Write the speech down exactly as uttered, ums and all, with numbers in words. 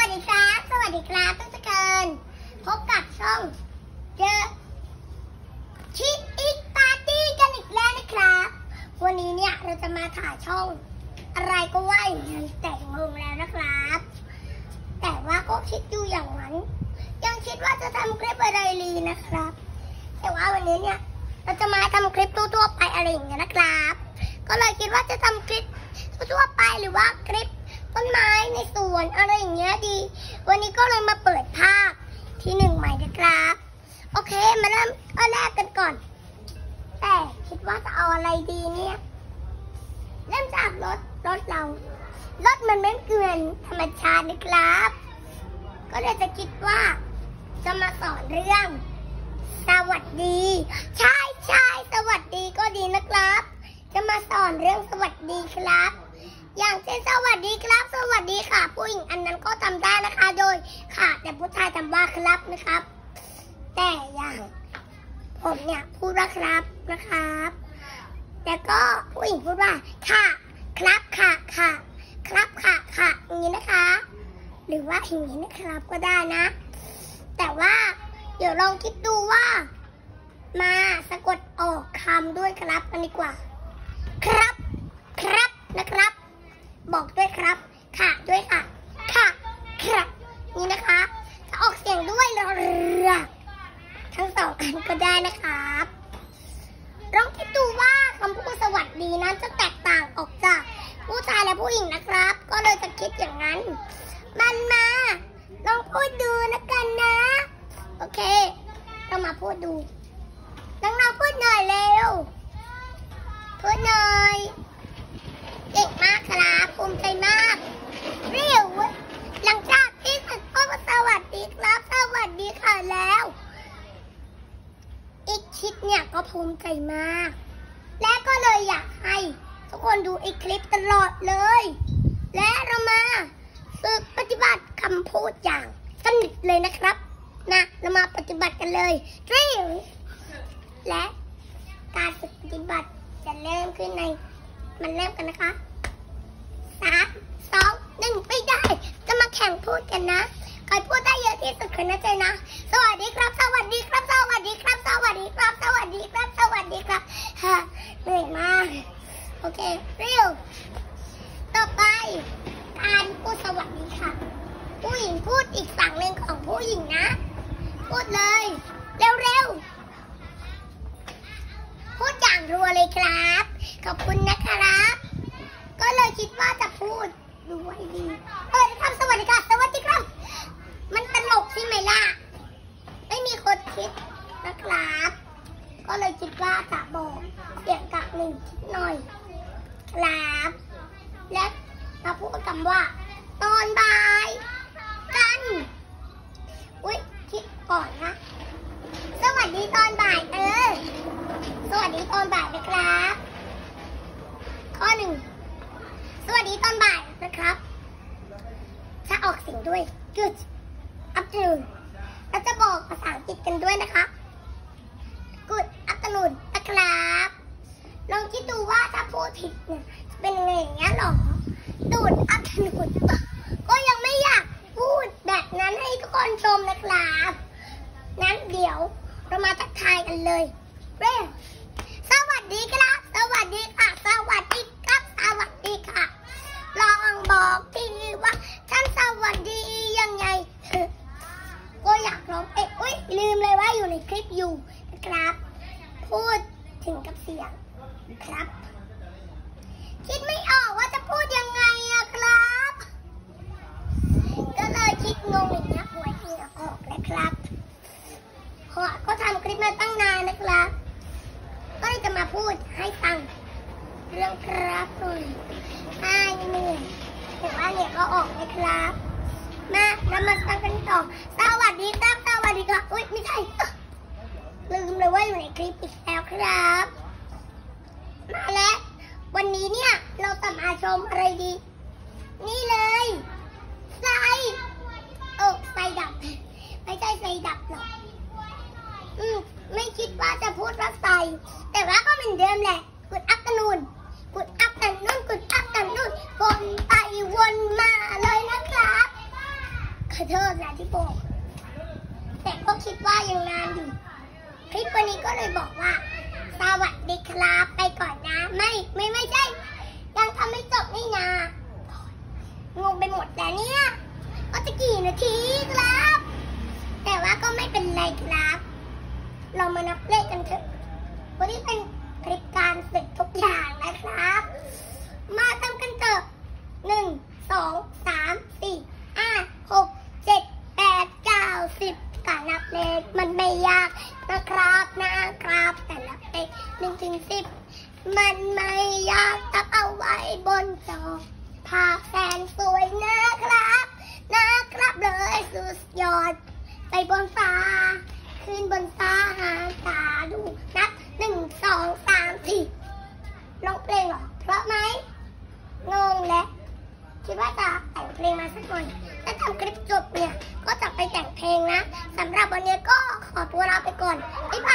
ดีครับสวัสดีครับทุกท่านพบกับช่องเจอชิคอีกปาร์ตี้กันอีกแล้วนะครับวันนี้เนี่ยเราจะมาถ่ายช่องอะไรก็ว่าอย่างนั้นแต่งงแล้วนะครับแต่ว่าก็คิดอยู่อย่างนั้นยังคิดว่าจะทำคลิปอะไรดีนะครับแต่ว่าวันนี้เนี่ยเราจะมาทำคลิปทั่วๆไปอะไรอย่างเงี้ยนะครับก็เลยคิดว่าจะทำคลิปทั่วๆไปหรือว่าคลิปต้นไม้ในสวนอะไรอย่างเงี้ยดีวันนี้ก็เลยมาเปิดภาคที่หนึ่งใหม่นะครับโอเคมาเริ่มข้อแรกกันก่อนแต่คิดว่าจะเอาอะไรดีเนี่ยเริ่มจากรถรถเรารถมันไม่เกลื่อนธรรมชาตินะครับก็เลยจะคิดว่าจะมาสอนเรื่องสวัสดีใช่ใช่สวัสดีก็ดีนะครับจะมาสอนเรื่องสวัสดีครับอย่างเช่นสวัสดีครับสวัสดีค่ะผู้หญิงอันนั้นก็ทำได้นะคะโดยค่ะแต่ผู้ชายทำว่าครับนะครับแต่อย่างผมเนี่ยพูดว่าครับนะครับแต่ก็ผู้หญิงพูดว่าค่ะครับค่ะค่ะครับค่ะค่ะอย่างนี้นะคะหรือว่าอย่างนี้นะครับก็ได้นะแต่ว่าเดี๋ยวลองคิดดูว่ามาสะกดออกคำด้วยครับกันดีกว่าครับครับนะครับบอกด้วยครับค่ะด้วยค่ะค่ะครับนี่นะคะจะออกเสียงด้วยเรือทั้งสองอันก็ได้นะครับลองคิดดูว่าคำพูดสวัสดีนั้นจะแตกต่างออกจากผู้ชายและผู้หญิงนะครับก็เลยจะคิดอย่างนั้นมันมาลองพูดดูนะกันนะโอเคเรามาพูดดูน้องๆพูดหน่อยเร็วพูดหน่อยเก่งมากครับภูมิใจมากเรียวหลังจากที่สัตว์ก็สวัสดีครับสวัสดีค่ะแล้วอีกคิดเนี่ยก็ภูมิใจมากและก็เลยอยากให้ทุกคนดูอีกคลิปตลอดเลยและเรามาฝึกปฏิบัติคำพูดอย่างสนิทเลยนะครับนะเรามาปฏิบัติกันเลยเรียวและการฝึกปฏิบัติจะเริ่มขึ้นในมันเริ่มกันนะคะสามสองหนึ่งไปได้จะมาแข่งพูดกันนะใครพูดได้เยอะที่สุดคนนั้นใจนะสวัสดีครับสวัสดีครับสวัสดีครับสวัสดีครับสวัสดีครับสวัสดีครับฮะเหนื่อยมากโอเคเร็วต่อไปการพูดสวัสดีค่ะผู้หญิงพูดอีกฝั่งหนึ่งของผู้หญิงนะพูดเลยเร็วๆพูดอย่างรัวเลยครับขอบคุณนะครับก็เลยคิดว่าจะพูดด้วยดีเออครับสวัสดีครับสวัสดีครับมันตลกใช่ไหมล่ะไม่มีคนคิดนะครับก็เลยคิดว่าจะบอกเสียงกับหนึ่งคิดหน่อยครับและมาพูดคำว่าตอนบ่ายกันอุ๊ยคิดก่อนนะสวัสดีตอนบ่ายเออสวัสดีตอนบ่ายนะครับข้อหนึ่งสวัสดีตอนบ่ายนะครับจะออกเสียงด้วย good afternoon เราจะบอกภาษาอังกฤษกันด้วยนะคะ good afternoon นะครับลองคิดดูว่าถ้าพูดผิดเนี่ยจะเป็นยังไงอย่างเงี้ยหรอ good afternoon ก็ยังไม่อยากพูดแบบนั้นให้ทุกคนชมนะครับนั้นเดี๋ยวเรามาทักทายกันเลยเร็วสวัสดีครับสวัสดีค่ะสวัสดีครับสวัสดีค่ะลองบอกทีว่าฉันสวัสดียังไงก็อยากร้องเอ๊ะอุ๊ยลืมเลยว่าอยู่ในคลิปอยู่นะครับพูดถึงกับเสียงครับคิดไม่ออกว่าจะพูดยังไงอะครับก็เลยคิดงงอย่างเงี้ยหัวเหงื่อออกเลยครับขอก็ทำคลิปมาตั้งนานนะครับก็เลยจะมาพูดให้ฟังเรื่องครับเลยอ้ายเหนื่อยแต่ว่าเนี่ยก็ออกเลยครับมาเรามาฟังกันต่อสวัสดีครับสวัสดีครับอุ๊ยไม่ใช่ลืมเลยว่าอยู่ในคลิปอีกแล้วครับมาแล้ววันนี้เนี่ยเราจะมาชมอะไรดีนี่เลยไฟโอ้ไฟดับไม่ใช่ไฟดับหรอกอืมไม่คิดว่าจะพูดว่าไฟแต่ว่าก็เหมือนเดิมแหละกุดอัพกันนู่นกุดอัพกันนู่นกุดอัพกันนู่นวนไปวนมาเลยนะครับอโทษนะที่บอกแต่ก็คิดว่ายังนานอยู่คลิปวันนี้ก็เลยบอกว่าสวัสดีครับไปก่อนนะไม่ไม่ไม่ใช่ยังทำไม่จบนี่นางงไปหมดแล้วเนี่ยก็จะกี่นาทีครับแต่ว่าก็ไม่เป็นไรครับเรามานับเลขกันเถอะวันนี้เป็นคลิปการฝึกทุกอย่างนะครับมาทำกันเถอะหนึ่งสองสามสี่ห้าหกเจ็ดแปดเก้าสิบการนับเลขมันไม่ยากนะครับนะครับแต่นับเลขหนึ่งถึงสิบมันไม่ยากต้องเอาไว้บนจอภาพแสนสวยนะครับนะครับเลยสุดยอดไปบนฟ้าขึ้นบนฟ้าหาตาดูนับหนึ่งสองสามสี่ร้องเพลงเหรอเพราะไหมงงและคิดว่าจะแต่งเพลงมาสักหน่อยถ้าทำคลิปจบเนี่ยก็จะไปแต่งเพลงนะสำหรับวันนี้ก็ขอตัวลาไปก่อนบ๊ายบาย